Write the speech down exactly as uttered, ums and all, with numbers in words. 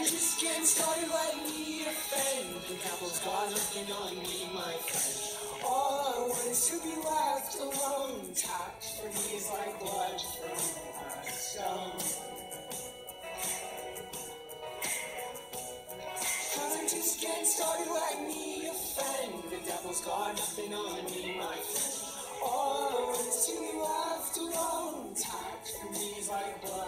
I'm just getting started, let me offend. The devil's got nothing on me, my friend. All I want is to be left alone. Touch for me is like blood from a stone. I'm just getting started, let me offend. The devil's got nothing on me, my friend. All I want is to be left alone. Touch for me is like blood.